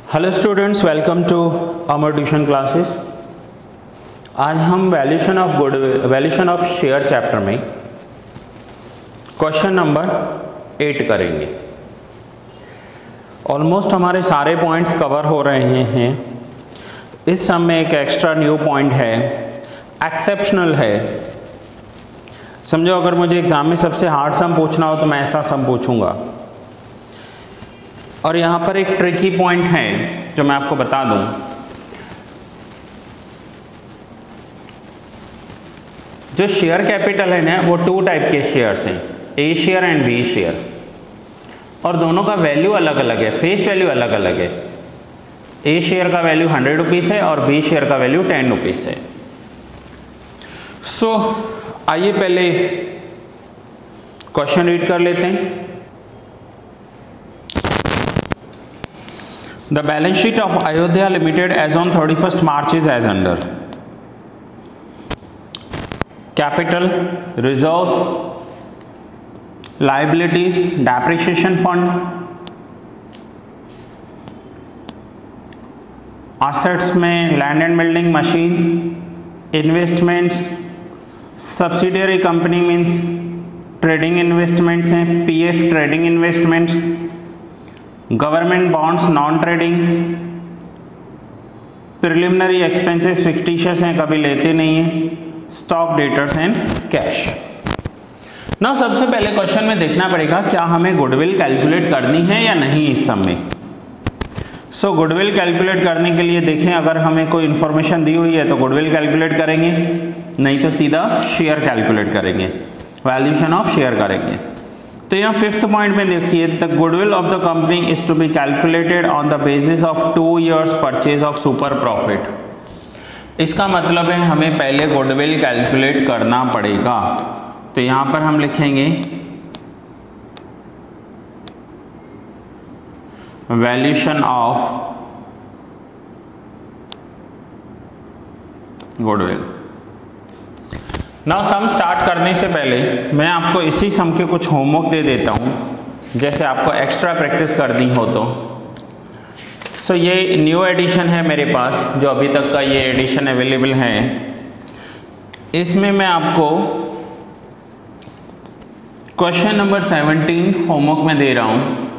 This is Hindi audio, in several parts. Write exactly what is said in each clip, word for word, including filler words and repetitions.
Hello students, welcome to Amar tuition classes. आज हम valuation of goodwill valuation of share chapter में क्वेश्चन नंबर एट करेंगे। ऑलमोस्ट हमारे सारे पॉइंट्स कवर हो रहे हैं। इस सम में एक एक्स्ट्रा न्यू पॉइंट है, एक्सेप्शनल है। समझो, अगर मुझे एग्जाम में सबसे हार्ड सम पूछना हो तो मैं ऐसा सम पूछूंगा। और यहाँ पर एक ट्रिकी पॉइंट है जो मैं आपको बता दूं। जो शेयर कैपिटल है ना, वो टू टाइप के शेयर्स हैं, A share and B share, और दोनों का वैल्यू अलग अलग है, फेस वैल्यू अलग अलग है। ए शेयर का वैल्यू हंड्रेड रुपीज़ है और बी शेयर का वैल्यू टेन रुपीज़ है। सो आइए पहले क्वेश्चन रीड कर लेते हैं। The balance sheet of Ayodhya Limited as on thirty-first March is as under: capital, reserves, liabilities, depreciation fund, assets में land and building, machines, investments, subsidiary company means trading investments हैं, P F trading investments, government bonds non trading, preliminary expenses fictitious हैं, कभी लेते नहीं हैं, स्टॉक डेटर्स एंड कैश। ना सबसे पहले क्वेश्चन में देखना पड़ेगा क्या हमें गुडविल कैलकुलेट करनी है या नहीं इस सम में। सो गुडविल कैलकुलेट करने के लिए देखें, अगर हमें कोई इन्फॉर्मेशन दी हुई है तो गुडविल कैलकुलेट करेंगे, नहीं तो सीधा शेयर कैलकुलेट करेंगे, वैल्यूएशन ऑफ शेयर करेंगे। तो यहाँ फिफ्थ पॉइंट में देखिए, the goodwill of the company is to be calculated on the basis of two years purchase of super profit. इसका मतलब है हमें पहले गुडविल कैलकुलेट करना पड़ेगा। तो यहाँ पर हम लिखेंगे valuation of goodwill. Now sum start करने से पहले मैं आपको इसी सम के कुछ होमवर्क दे देता हूँ, जैसे आपको एक्स्ट्रा प्रैक्टिस करनी हो तो। सो so, ये न्यू एडिशन है मेरे पास, जो अभी तक का ये एडिशन अवेलेबल है। इसमें मैं आपको क्वेश्चन नंबर सेवनटीन होमवर्क में दे रहा हूँ।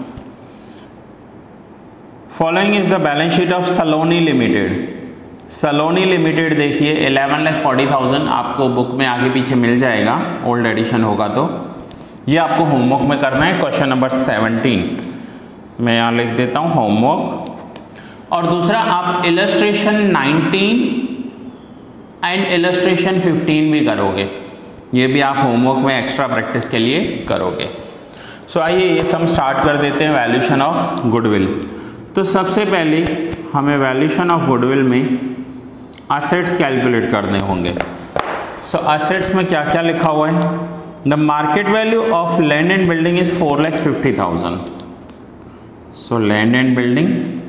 Following is the balance sheet of Saloni limited. Saloni limited देखिए, इलेवन लाख फोर्टी थाउजेंड आपको बुक में आगे पीछे मिल जाएगा, ओल्ड एडिशन होगा तो। ये आपको होमवर्क में करना है, क्वेश्चन नंबर सेवनटीन। मैं यहाँ लिख देता हूँ होमवर्क। और दूसरा, आप illustration nineteen and illustration fifteen भी करोगे। ये भी आप होमवर्क में एक्स्ट्रा प्रैक्टिस के लिए करोगे। सो so, आइए ये सम स्टार्ट कर देते हैं, वैल्यूएशन ऑफ गुडविल। तो सबसे पहले हमें वैल्यूएशन ऑफ गुडविल में असेट्स कैलकुलेट करने होंगे। सो so, असेट्स में क्या क्या लिखा हुआ है? The market value of land and building is four lakh fifty thousand. So land and building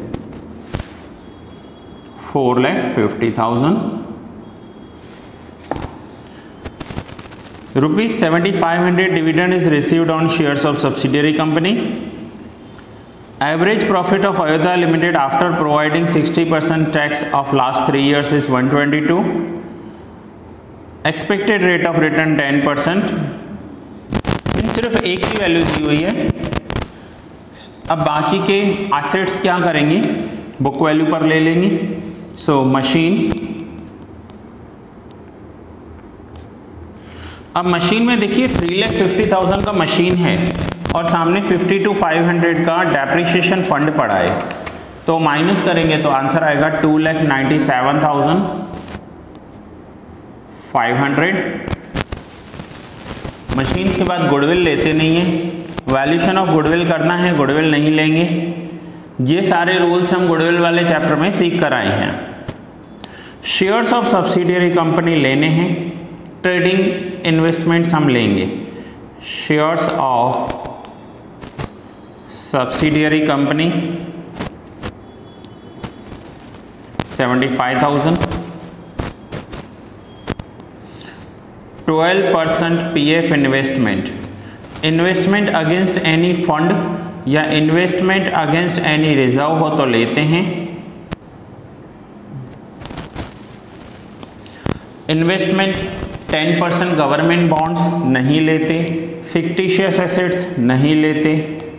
four lakh fifty thousand. Rupees seventy five hundred dividend is received on shares of subsidiary company. Average profit of Ayodhya Limited after providing sixty percent tax of last three years is one twenty-two. Expected rate of return ten percent. सिर्फ एक ही वैल्यू दी हुई है। अब बाकी के assets क्या करेंगे? बुक वैल्यू पर ले लेंगे। सो so, मशीन, अब मशीन में देखिए थ्री लैख फिफ्टी थाउजेंड का मशीन है और सामने फिफ्टी टू फाइव हंड्रेड का डेप्रिसिएशन फंड पड़ा है, तो माइनस करेंगे तो आंसर आएगा two lakh ninety seven thousand five hundred. Machine के बाद गुडविल लेते नहीं है, वैल्यूएशन ऑफ गुडविल करना है, गुडविल नहीं लेंगे। ये सारे रूल्स हम गुडविल वाले चैप्टर में सीख कर आए हैं। शेयर्स ऑफ सब्सिडियरी कंपनी लेने हैं, ट्रेडिंग इन्वेस्टमेंट्स हम लेंगे। Shares of subsidiary company seventy five thousand. Twelve percent P F investment, investment against any fund या इन्वेस्टमेंट अगेंस्ट एनी रिजर्व हो तो लेते हैं। Investment ten percent government bonds नहीं लेते, फिक्टिशियस एसेट्स नहीं लेते,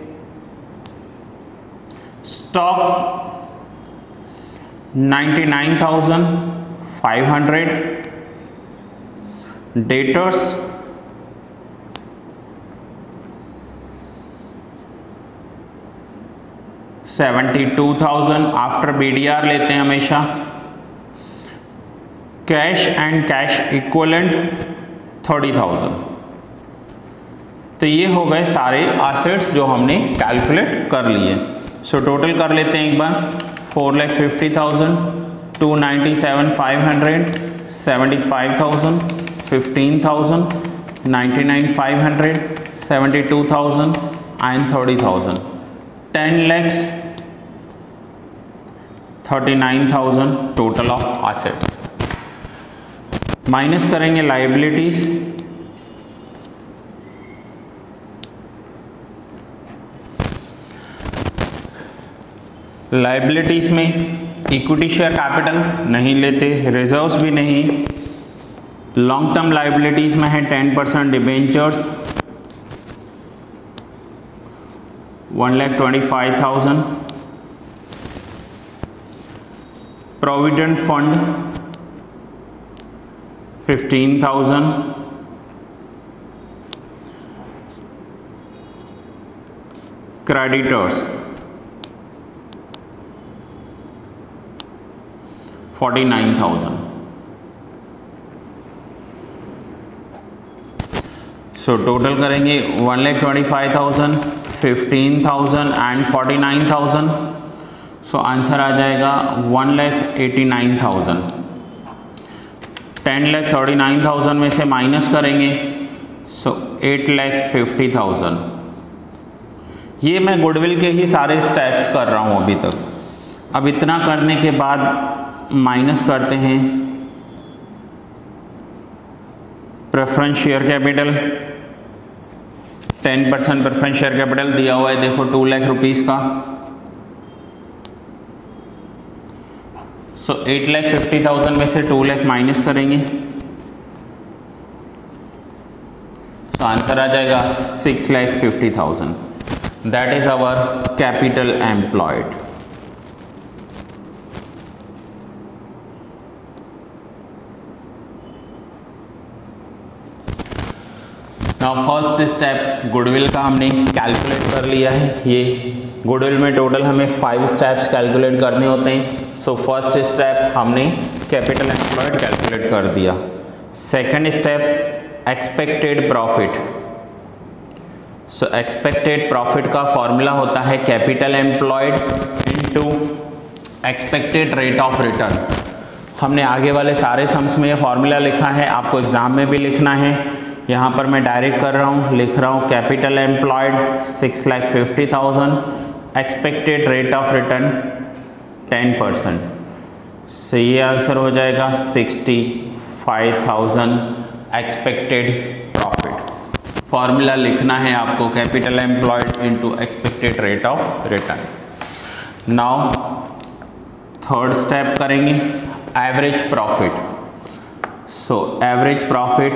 stock ninety nine thousand five hundred, debtors seventy two thousand, after बीडीआर लेते हैं हमेशा, cash and cash equivalent thirty thousand. तो ये हो गए सारे एसेट्स जो हमने कैलकुलेट कर लिए। सो टोटल कर लेते हैं एक बार, four lakh fifty thousand, two ninety seven five hundred, seventy five thousand, fifteen thousand, ninety nine five hundred, seventy two thousand and thirty thousand, ten lakhs thirty nine thousand total of assets. Minus करेंगे लाइबिलिटीज, लाइबिलिटीज में इक्विटी शेयर कैपिटल नहीं लेते, रिजर्व्स भी नहीं। लॉन्ग टर्म लाइबिलिटीज में है ten percent debentures one lakh twenty five thousand, provident fund fifteen thousand, creditors forty nine thousand. So total करेंगे one lakh twenty five thousand, fifteen thousand and forty nine thousand. So answer आ जाएगा one lakh eighty nine thousand. Ten lakh thirty nine thousand में से माइनस करेंगे, so eight lakh fifty thousand. ये मैं गुडविल के ही सारे स्टेप्स कर रहा हूँ अभी तक। अब इतना करने के बाद माइनस करते हैं preference share capital, ten percent preference share capital दिया हुआ है, देखो टू लाख रुपीज़ का। So eight lakh fifty thousand में से टू लैख माइनस करेंगे, तो आंसर आ जाएगा six lakh fifty thousand. That is our capital employed. Now first step goodwill का हमने कैलकुलेट कर लिया है। ये गुडविल में टोटल हमें फाइव स्टेप्स कैलकुलेट करने होते हैं। सो फर्स्ट स्टेप हमने कैपिटल एम्प्लॉयड कैलकुलेट कर दिया। Second step expected profit. So expected profit का फॉर्मूला होता है capital employed into expected rate of return. हमने आगे वाले सारे सम्स में ये फॉर्मूला लिखा है, आपको एग्जाम में भी लिखना है। यहाँ पर मैं डायरेक्ट कर रहा हूँ, लिख रहा हूँ capital employed six lakh fifty thousand, expected rate of return ten percent. So ये आंसर हो जाएगा sixty five thousand expected profit. Formula लिखना है आपको capital employed into expected rate of return. Now third step करेंगे average profit. So average profit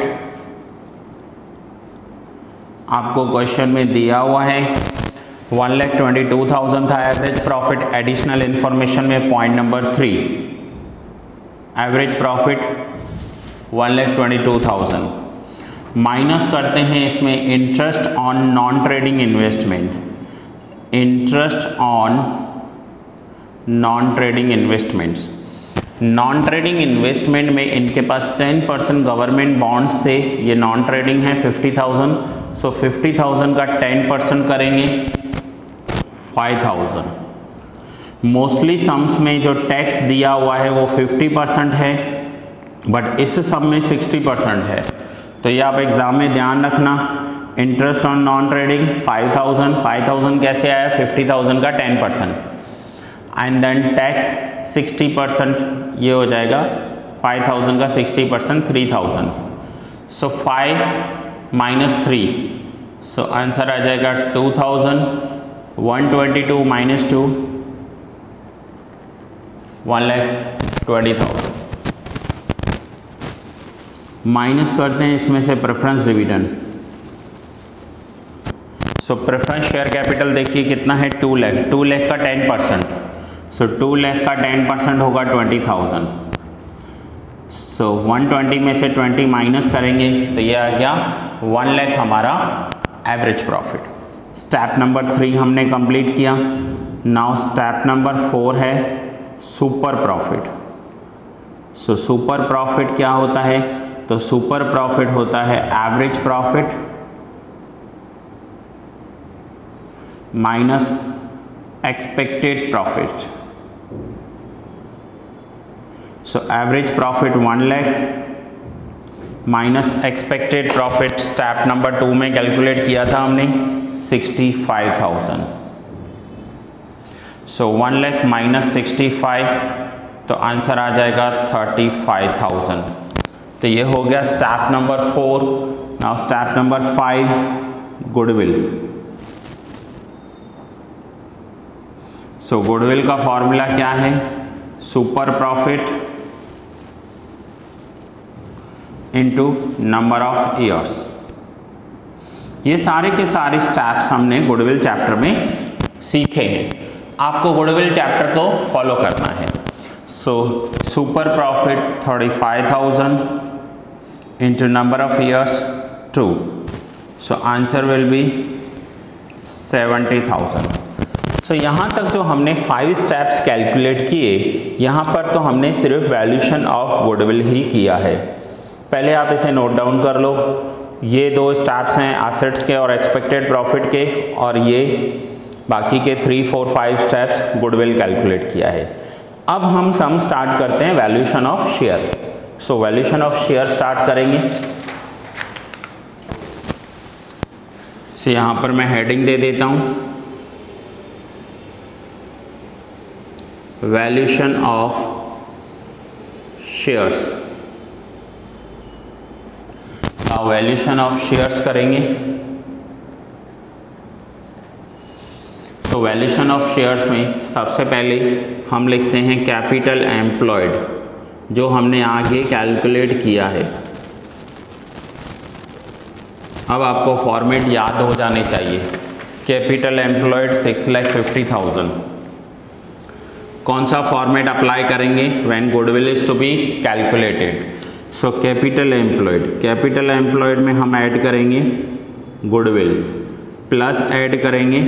आपको क्वेश्चन में दिया हुआ है, one lakh twenty two thousand था एवरेज प्रॉफिट। एडिशनल इंफॉर्मेशन में point number three, average profit one lakh twenty two thousand. Minus करते हैं इसमें interest on non trading investment, interest on non trading investments. Non trading investment में इनके पास टेन परसेंट गवर्नमेंट बॉन्ड्स थे, ये नॉन ट्रेडिंग है fifty thousand. So fifty thousand का टेन परसेंट करेंगे फाइव थाउजेंड। मोस्टली सम्स में जो टैक्स दिया हुआ है वो फिफ्टी परसेंट है, बट इस सम में सिक्सटी परसेंट है। तो ये आप एग्जाम में ध्यान रखना। Interest on non trading five thousand, five thousand कैसे आया, फिफ्टी थाउजेंड का ten percent, and then tax sixty percent, ये हो जाएगा फाइव थाउजेंड का sixty percent three thousand. So five minus three, so answer आ जाएगा two thousand one twenty two minus two, one lakh twenty thousand. Minus करते हैं इसमें से preference dividend. So preference share capital देखिए कितना है, टू लैख। टू लैख का ten percent, so two lakh का टेन परसेंट होगा twenty thousand. So one twenty में से ट्वेंटी माइनस करेंगे तो ये आ गया वन लैख हमारा average profit. Step number three हमने कंप्लीट किया। नाउ स्टेप नंबर फोर है super profit. So super profit क्या होता है, तो सुपर प्रॉफिट होता है average profit minus expected profit. So average profit one lakh minus expected profit step number two में कैलकुलेट किया था हमने sixty five thousand. So one lakh minus sixty five, तो आंसर आ जाएगा थर्टी फाइव थाउजेंड। तो ये हो गया step number four. Now step number five goodwill. So goodwill का फॉर्मूला क्या है, super profit into number of years. ये सारे के सारे स्टेप्स हमने गुडविल चैप्टर में सीखे हैं, आपको गुडविल चैप्टर को फॉलो करना है। So super profit thirty five thousand into number of years two, so answer will be seventy thousand. So यहाँ तक जो हमने फाइव स्टेप्स कैलकुलेट किए, यहाँ पर तो हमने सिर्फ वैल्यूशन ऑफ गुडविल ही किया है। पहले आप इसे नोट डाउन कर लो। ये दो स्टेप्स हैं एसेट्स के और एक्सपेक्टेड प्रॉफिट के, और ये बाकी के three four five steps goodwill calculate किया है। अब हम सम स्टार्ट करते हैं valuation of share. So valuation of share start करेंगे। सो यहाँ पर मैं हेडिंग दे देता हूँ valuation of shares. Valuation of shares करेंगे। तो वैल्यूशन ऑफ शेयर्स में सबसे पहले हम लिखते हैं कैपिटल एम्प्लॉयड, जो हमने आगे कैलकुलेट किया है। अब आपको फॉर्मेट याद हो जाने चाहिए। Capital employed six lakh fifty thousand. कौन सा फॉर्मेट अप्लाई करेंगे when goodwill is to be calculated? So capital employed, capital employed में हम ऐड करेंगे गुडविल, प्लस ऐड करेंगे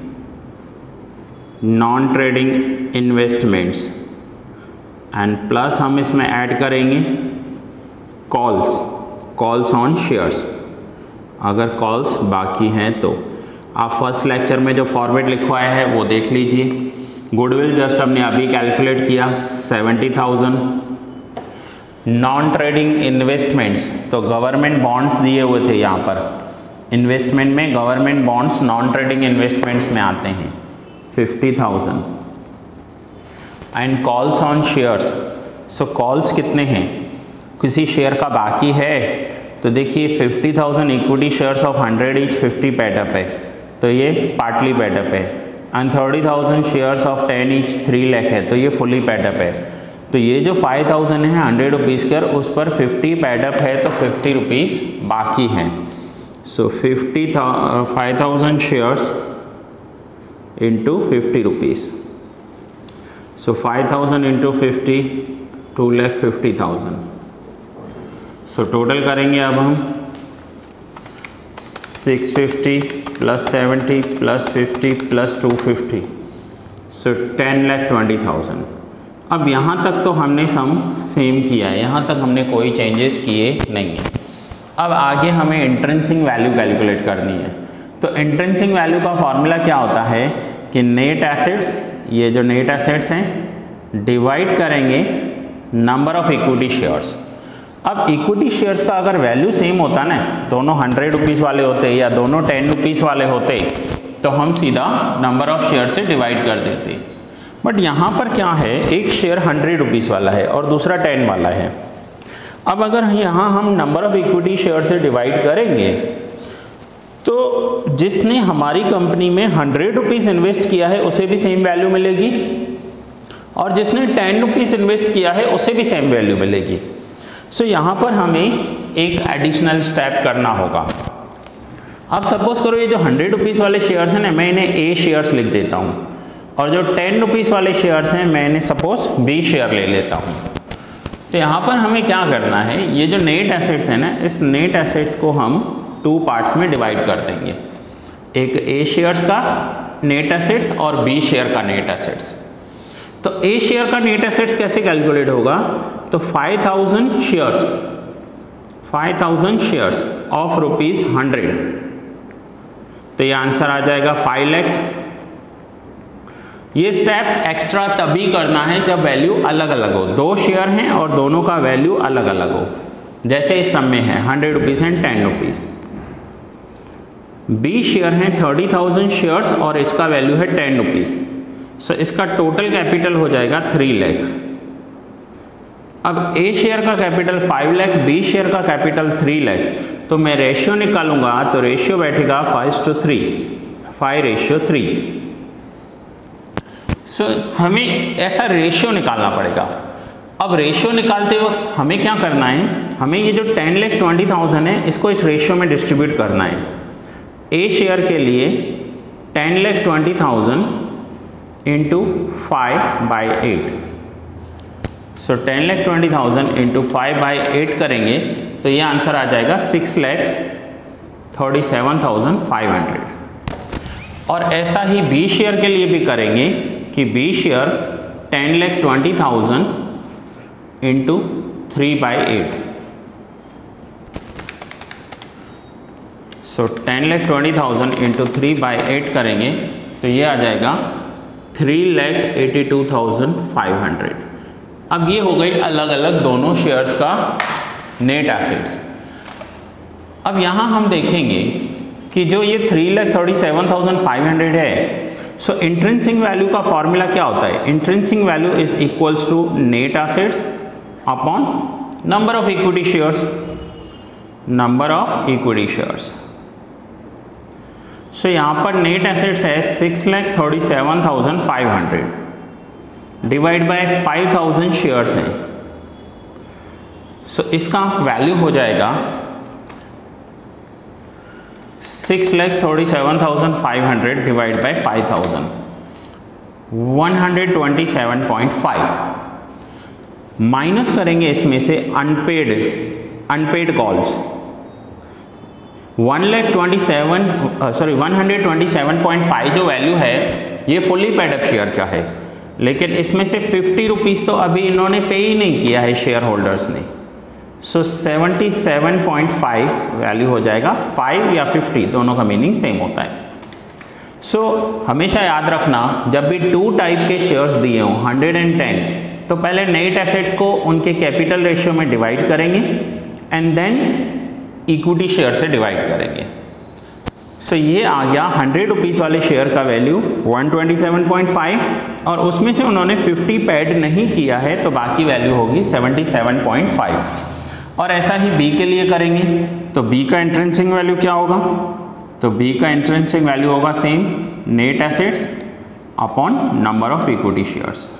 non trading investments, and plus हम इसमें ऐड करेंगे कॉल्स, कॉल्स ऑन शेयर्स, अगर कॉल्स बाकी हैं तो। आप फर्स्ट लेक्चर में जो फॉर्मेट लिखवाया है वो देख लीजिए। गुडविल जस्ट हमने अभी कैलकुलेट किया seventy thousand. Non trading investments, तो गवर्नमेंट बॉन्ड्स दिए हुए थे यहाँ पर। इन्वेस्टमेंट में government bonds non trading investments में आते हैं, fifty thousand. And calls on shares, so calls कितने हैं, किसी शेयर का बाकी है तो देखिए fifty thousand equity shares of hundred each fifty paid up है, तो ये पार्टली पेडअप है। And thirty thousand shares of ten each three lakh है, तो ये फुली पेडअप है। तो ये जो फाइव थाउजेंड है हंड्रेड रुपीज़ कर, उस पर फिफ्टी पेडअप है तो फिफ्टी रुपीज़ बाकी हैं। So fifty five thousand shares into fifty rupees, so five thousand into fifty, two lakh fifty thousand. So total करेंगे अब हम six fifty plus seventy plus fifty plus two fifty, so ten lakh twenty thousand. अब यहाँ तक तो हमने सम सेम किया है, यहाँ तक हमने कोई चेंजेस किए नहीं है। अब आगे हमें इंट्रिंसिक वैल्यू कैलकुलेट करनी है। तो इंट्रिंसिक वैल्यू का फॉर्मूला क्या होता है कि नेट एसेट्स, ये जो नेट एसेट्स हैं, डिवाइड करेंगे नंबर ऑफ इक्विटी शेयर्स। अब इक्विटी शेयर्स का अगर वैल्यू सेम होता ना, दोनों हंड्रेड रुपीज़ वाले होते या दोनों टेन रुपीज़ वाले होते, तो हम सीधा नंबर ऑफ शेयर से डिवाइड कर देते। बट यहाँ पर क्या है, एक शेयर हंड्रेड रुपीज़ वाला है और दूसरा टेन वाला है। अब अगर यहाँ हम नंबर ऑफ इक्विटी शेयर से डिवाइड करेंगे तो जिसने हमारी कंपनी में हंड्रेड रुपीज़ इन्वेस्ट किया है उसे भी सेम वैल्यू मिलेगी, और जिसने टेन रुपीज़ इन्वेस्ट किया है उसे भी सेम वैल्यू मिलेगी। सो so, यहाँ पर हमें एक एडिशनल स्टेप करना होगा। अब सपोज करो ये जो हंड्रेड रुपीज़ वाले शेयर्स हैं ना, मैं इन्हें ए शेयर्स लिख देता हूँ, और जो टेन रुपीज़ वाले शेयर्स हैं मैं इन्हें सपोज बी शेयर ले लेता हूँ। तो यहाँ पर हमें क्या करना है, ये जो नेट एसेट्स हैं ना, इस नेट एसेट्स को हम टू पार्ट्स में डिवाइड कर देंगे, एक ए शेयर्स का नेट एसेट्स और बी शेयर का नेट एसेट्स। तो ए शेयर का नेट एसेट्स कैसे कैलकुलेट होगा, तो five thousand shares five thousand shares of rupees hundred, तो ये आंसर आ जाएगा फाइव लैक्स। ये स्टेप एक्स्ट्रा तभी करना है जब वैल्यू अलग अलग हो, दो शेयर हैं और दोनों का वैल्यू अलग अलग हो, जैसे इस सब में है hundred rupees and ten rupees. B share हैं थर्टी थाउजेंड शेयर्स और इसका वैल्यू है टेन रुपीज़, सो इसका टोटल कैपिटल हो जाएगा थ्री लैख। अब ए शेयर का capital five lakh, B share का कैपिटल थ्री लैख, तो मैं रेशियो निकालूंगा तो रेशियो बैठेगा five two three, five ratio three. So हमें ऐसा रेशियो निकालना पड़ेगा। अब रेशियो निकालते वक्त हमें क्या करना है, हमें ये जो टेन लैख ट्वेंटी थाउजेंड है इसको इस रेशियो में डिस्ट्रीब्यूट करना है। ए शेयर के लिए ten lakh twenty thousand into five by eight, so ten lakh twenty thousand into five by eight करेंगे तो ये आंसर आ जाएगा six lakhs thirty seven thousand five hundred. और ऐसा ही बी शेयर के लिए भी करेंगे कि B share ten lakh twenty thousand into three by eight, so ten lakh twenty thousand into three by eight करेंगे तो ये आ जाएगा three lakh eighty two thousand five hundred. अब ये हो गई अलग अलग दोनों शेयर्स का नेट एसेट्स। अब यहाँ हम देखेंगे कि जो ये three lakh thirty seven thousand five hundred है, सो इंट्रिंसिक वैल्यू का फॉर्मूला क्या होता है, intrinsic value is equals to net assets upon number of equity shares, number of equity shares. So यहाँ पर नेट एसेट्स है six lakh thirty seven thousand five hundred divide by five thousand shares हैं, सो so, इसका वैल्यू हो जाएगा six lakh thirty seven thousand five hundred divide by five thousand, one hundred twenty seven point five. Minus करेंगे इसमें से unpaid unpaid calls, one lakh twenty seven sorry one hundred twenty seven point five जो वैल्यू है ये फुली पेड अप शेयर का है, लेकिन इसमें से फिफ्टी रुपीज़ तो अभी इन्होंने पे ही नहीं किया है शेयर होल्डर्स ने, so seventy seven point five value हो जाएगा। फाइव या फिफ्टी दोनों का मीनिंग सेम होता है। सो so, हमेशा याद रखना जब भी टू टाइप के शेयर्स दिए हों हंड्रेड एंड टेन, तो पहले नेट एसेट्स को उनके कैपिटल रेशियो में डिवाइड करेंगे एंड देन इक्विटी शेयर से डिवाइड करेंगे। सो so, ये आ गया हंड्रेड रुपीज़ वाले शेयर का value one twenty seven point five, और उसमें से उन्होंने फिफ्टी पैड नहीं किया है तो बाकी वैल्यू होगी सेवेंटी सेवन पॉइंट फाइव। और ऐसा ही बी के लिए करेंगे तो बी का इंट्रिंसिक वैल्यू क्या होगा, तो बी का इंट्रिंसिक वैल्यू होगा same net assets upon number of equity shares.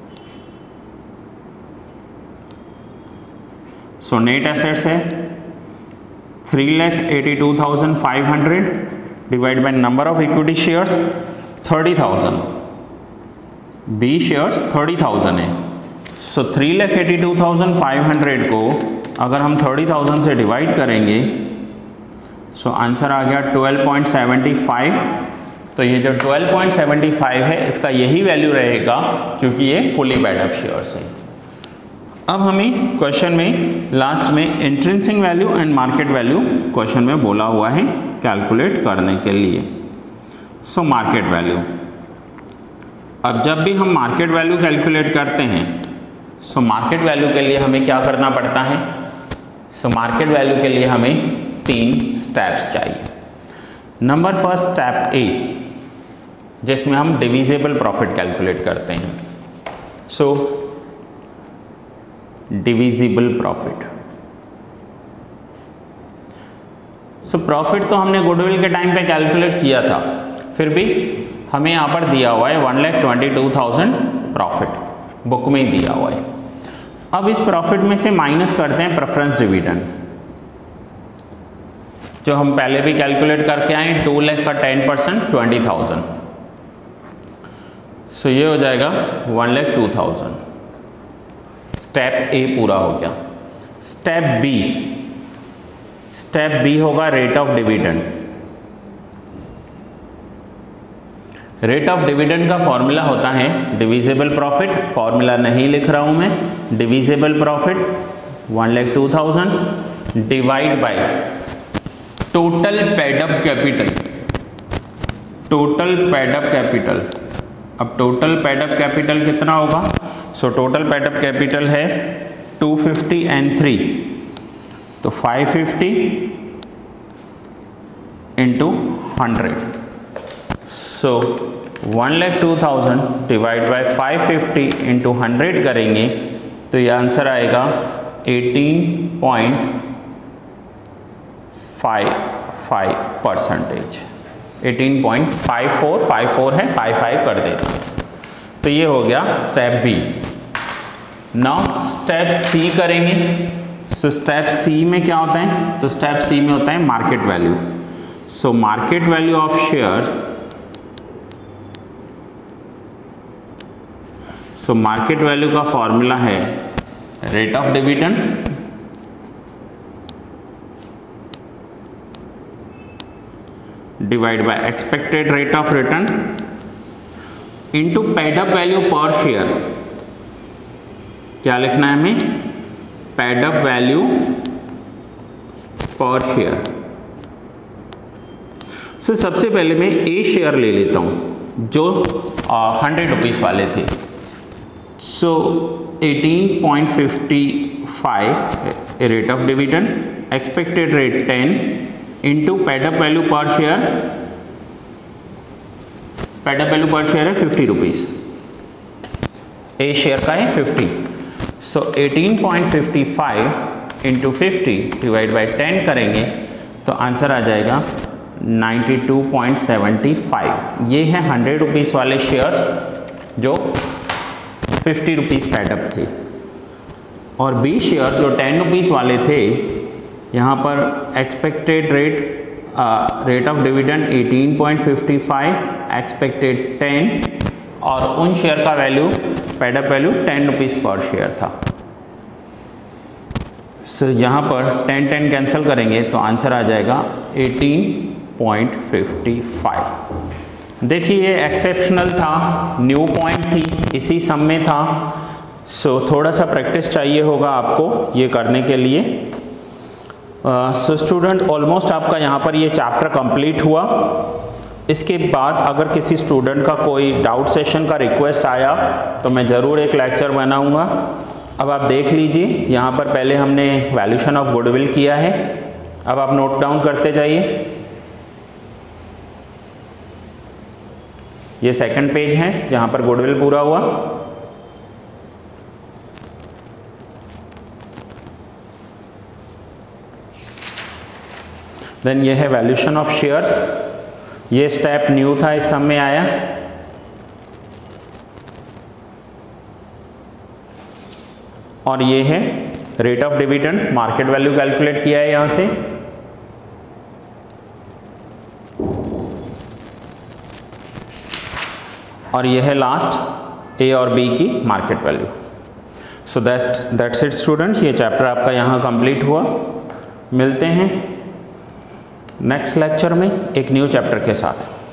So net assets है three lakh eighty two thousand five hundred divide by number of equity shares thirty thousand, B shares thirty thousand है। So three lakh eighty two thousand five hundred को अगर हम थर्टी थाउजेंड से डिवाइड करेंगे सो आंसर आ गया ट्वेल्व पॉइंट सेवेंटी फाइव। तो ये जो ट्वेल्व पॉइंट सेवेंटी फाइव है इसका यही वैल्यू रहेगा क्योंकि ये फुली पेड अप शेयर्स है। अब हमें क्वेश्चन में लास्ट में intrinsic value and market value question में बोला हुआ है कैलकुलेट करने के लिए। सो मार्केट वैल्यू, अब जब भी हम मार्केट वैल्यू कैलकुलेट करते हैं सो मार्केट वैल्यू के लिए हमें क्या करना पड़ता है, सो मार्केट वैल्यू के लिए हमें तीन स्टेप्स चाहिए। नंबर फर्स्ट स्टेप ए जिसमें हम डिविजिबल प्रॉफिट कैलकुलेट करते हैं। So divisible profit, so profit तो हमने गुडविल के टाइम पे कैलकुलेट किया था, फिर भी हमें यहाँ पर दिया हुआ है one lakh twenty two thousand profit, book में ही दिया हुआ है। अब इस प्रॉफिट में से माइनस करते हैं प्रेफरेंस डिविडेंड, जो हम पहले भी कैलकुलेट करके आए, टू लैख का ten percent twenty thousand, so ये हो जाएगा one lakh two thousand. Step A पूरा हो गया। स्टेप बी, स्टेप बी होगा rate of dividend. Rate of dividend का फॉर्मूला होता है डिविजिबल प्रॉफिट, फॉर्मूला नहीं लिख रहा हूं मैं, divisible profit one lakh two thousand divide by total paid up capital, total paid up capital. अब टोटल पेड अप कैपिटल कितना होगा? So total paid up capital है टू फिफ्टी एंड थ्री, तो five fifty into hundred, so one lakh two thousand divide by five fifty into hundred करेंगे तो ये आंसर आएगा eighteen point five five percentage, eighteen point five four, five four है, फाइव फाइव कर देता। तो ये हो गया step B. Now step C करेंगे। सो स्टेप सी में क्या होता है? तो स्टेप सी में होता है market value. So market value of share, so market value का फॉर्मूला है rate of dividend divide by expected rate of return into paid up value per share. क्या लिखना है हमें? Paid up value per share. So सबसे पहले मैं ए शेयर ले लेता हूं जो हंड्रेड रुपीज वाले थे। So eighteen point fifty five rate of dividend, expected rate ten into paid up value per share, paid up value per share है फिफ्टी रुपीज, ए शेयर का है fifty. So eighteen point fifty five into fifty divide by ten करेंगे तो आंसर आ जाएगा ninety two point seventy five. ये है हंड्रेड रुपीज़ वाले शेयर जो फिफ्टी रुपीज़ पेड अप थे, और बी शेयर जो टेन रुपीज़ वाले थे, यहाँ पर expected rate rate of dividend eighteen point fifty five, expected ten, और उन शेयर का value paid up value ten rupees per share था। सो so, यहाँ पर टेन टेन कैंसिल करेंगे तो आंसर आ जाएगा एटीन पॉइंट फिफ्टी फाइव। देखिए ये एक्सेप्शनल था, न्यू पॉइंट थी, इसी सम में था। सो so, थोड़ा सा प्रैक्टिस चाहिए होगा आपको ये करने के लिए। सो स्टूडेंट ऑलमोस्ट आपका यहाँ पर ये चैप्टर कंप्लीट हुआ। इसके बाद अगर किसी स्टूडेंट का कोई डाउट सेशन का रिक्वेस्ट आया तो मैं ज़रूर एक लेक्चर बनाऊंगा। अब आप देख लीजिए, यहाँ पर पहले हमने वैल्यूएशन ऑफ गुडविल किया है, अब आप नोट डाउन करते जाइए। ये सेकंड पेज है जहाँ पर गुडविल पूरा हुआ। देन ये है वैल्यूएशन ऑफ शेयर, ये स्टेप न्यू था, इस सम में आया। और ये है rate of dividend, market value calculate किया है यहां से। और ये है लास्ट ए और बी की market value. So that that's it student, ये चैप्टर आपका यहाँ कंप्लीट हुआ। मिलते हैं नेक्स्ट लेक्चर में एक न्यू चैप्टर के साथ।